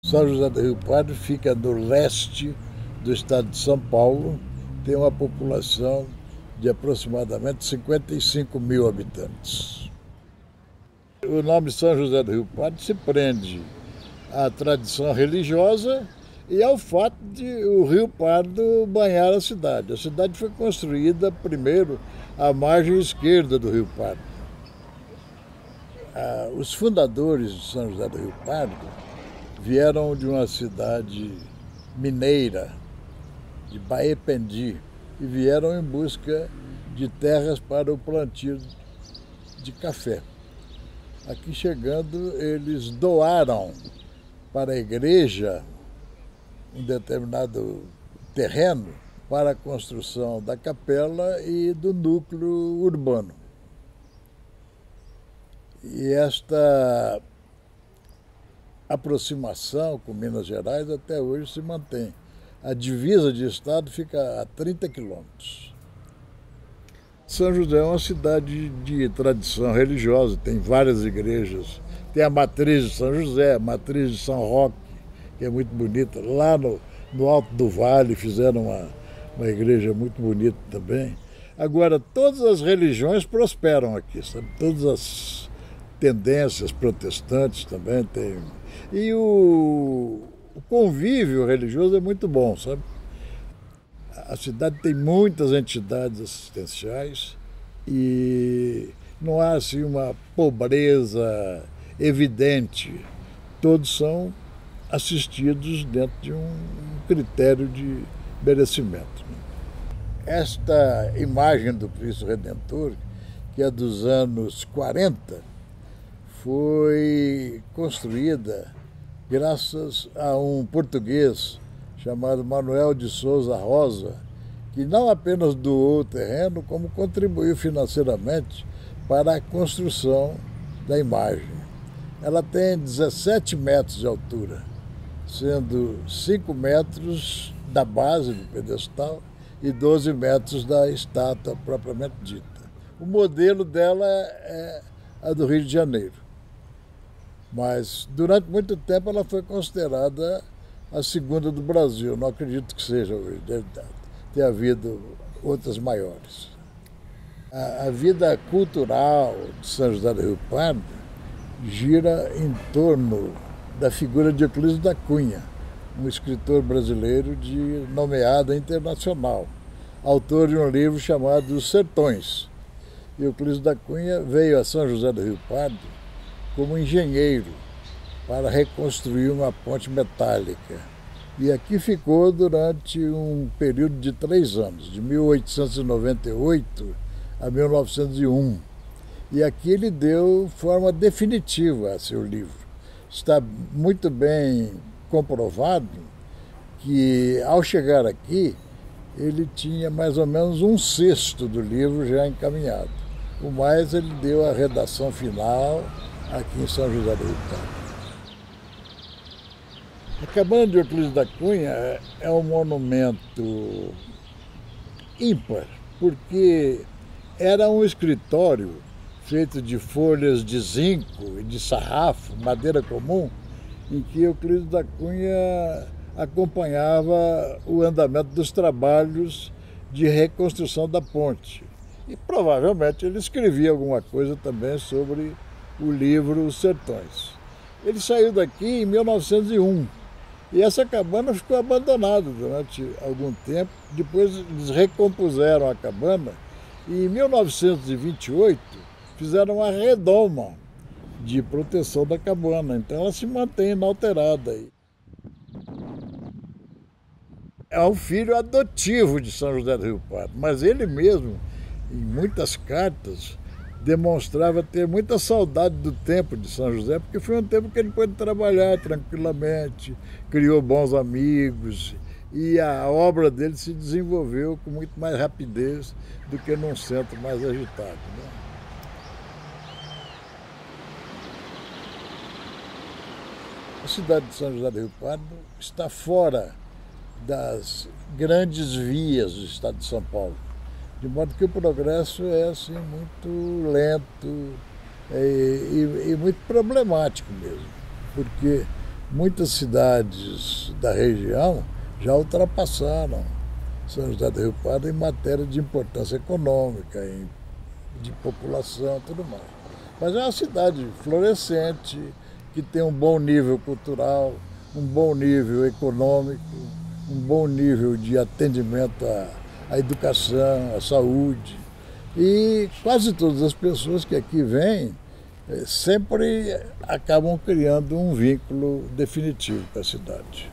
São José do Rio Pardo fica no leste do estado de São Paulo, tem uma população de aproximadamente 55 mil habitantes. O nome São José do Rio Pardo se prende à tradição religiosa e ao fato de o Rio Pardo banhar a cidade. A cidade foi construída primeiro à margem esquerda do Rio Pardo. Os fundadores de São José do Rio Pardo vieram de uma cidade mineira, de Baependi, e vieram em busca de terras para o plantio de café. Aqui chegando, eles doaram para a igreja um determinado terreno para a construção da capela e do núcleo urbano. E esta aproximação com Minas Gerais até hoje se mantém. A divisa de estado fica a 30 quilômetros. São José é uma cidade de tradição religiosa, tem várias igrejas. Tem a matriz de São José, a matriz de São Roque, que é muito bonita. Lá no Alto do Vale fizeram uma igreja muito bonita também. Agora, todas as religiões prosperam aqui, sabe? Todas as tendências protestantes também tem. E o convívio religioso é muito bom, sabe? A cidade tem muitas entidades assistenciais e não há assim uma pobreza evidente. Todos são assistidos dentro de um critério de merecimento. Esta imagem do Cristo Redentor, que é dos anos 40, foi construída graças a um português chamado Manuel de Souza Rosa, que não apenas doou o terreno, como contribuiu financeiramente para a construção da imagem. Ela tem 17 metros de altura, sendo 5 metros da base do pedestal e 12 metros da estátua propriamente dita. O modelo dela é a do Rio de Janeiro, mas durante muito tempo ela foi considerada a segunda do Brasil. Não acredito que seja hoje, deve ter havido outras maiores. A vida cultural de São José do Rio Pardo gira em torno da figura de Euclides da Cunha, um escritor brasileiro de nomeada internacional, autor de um livro chamado Os Sertões. E Euclides da Cunha veio a São José do Rio Pardo como engenheiro para reconstruir uma ponte metálica. E aqui ficou durante um período de 3 anos, de 1898 a 1901. E aqui ele deu forma definitiva a seu livro. Está muito bem comprovado que, ao chegar aqui, ele tinha mais ou menos 1/6 do livro já encaminhado. O mais ele deu a redação final aqui em São José do Rio Pardo. A cabana de Euclides da Cunha é um monumento ímpar, porque era um escritório feito de folhas de zinco e de sarrafo, madeira comum, em que Euclides da Cunha acompanhava o andamento dos trabalhos de reconstrução da ponte. E provavelmente ele escrevia alguma coisa também sobre o livro Os Sertões. Ele saiu daqui em 1901. E essa cabana ficou abandonada durante algum tempo. Depois eles recompuseram a cabana e em 1928 fizeram uma redoma de proteção da cabana. Então ela se mantém inalterada aí. É um filho adotivo de São José do Rio Pardo, mas ele mesmo, em muitas cartas, demonstrava ter muita saudade do tempo de São José, porque foi um tempo que ele pôde trabalhar tranquilamente, criou bons amigos e a obra dele se desenvolveu com muito mais rapidez do que num centro mais agitado, né? A cidade de São José do Rio Pardo está fora das grandes vias do estado de São Paulo, de modo que o progresso é assim muito lento e muito problemático mesmo, porque Muitas cidades da região já ultrapassaram São José do Rio Pardo em matéria de importância econômica, de população e tudo mais. Mas é uma cidade florescente, que tem um bom nível cultural, um bom nível econômico, um bom nível de atendimento à educação, à saúde. E quase todas as pessoas que aqui vêm sempre acabam criando um vínculo definitivo com a cidade.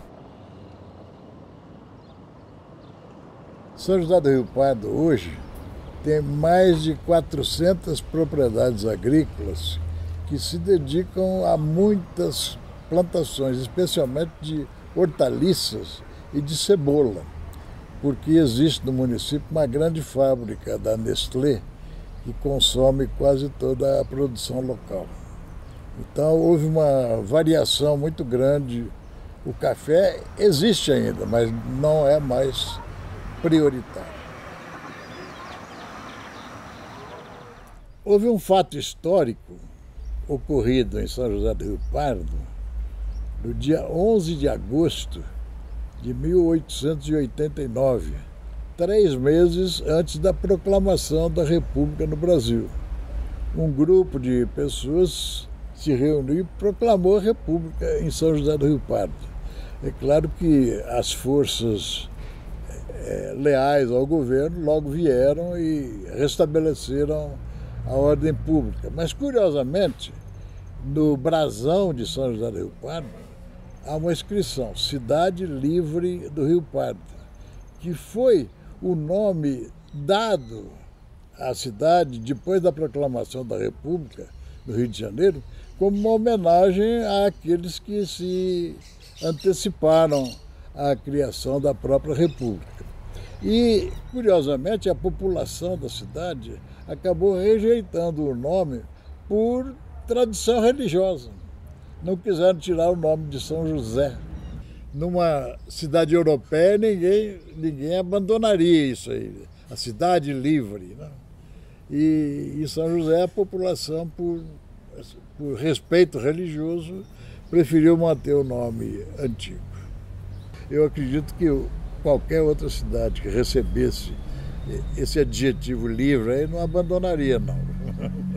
São José do Rio Pardo hoje tem mais de 400 propriedades agrícolas que se dedicam a muitas plantações, especialmente de hortaliças e de cebola, porque existe no município uma grande fábrica da Nestlé que consome quase toda a produção local. Então houve uma variação muito grande. O café existe ainda, mas não é mais prioritário. Houve um fato histórico ocorrido em São José do Rio Pardo no dia 11 de agosto de 1889, 3 meses antes da proclamação da República no Brasil. Um grupo de pessoas se reuniu e proclamou a República em São José do Rio Pardo. É claro que as forças leais ao governo logo vieram e restabeleceram a ordem pública. Mas, curiosamente, no brasão de São José do Rio Pardo, há uma inscrição, Cidade Livre do Rio Pardo, que foi o nome dado à cidade depois da proclamação da República no Rio de Janeiro, como uma homenagem àqueles que se anteciparam à criação da própria República. E, curiosamente, a população da cidade acabou rejeitando o nome por tradição religiosa. Não quiseram tirar o nome de São José. Numa cidade europeia, ninguém abandonaria isso aí, a cidade livre, né? E em São José, a população, por respeito religioso, preferiu manter o nome antigo. Eu acredito que qualquer outra cidade que recebesse esse adjetivo livre aí não abandonaria, não.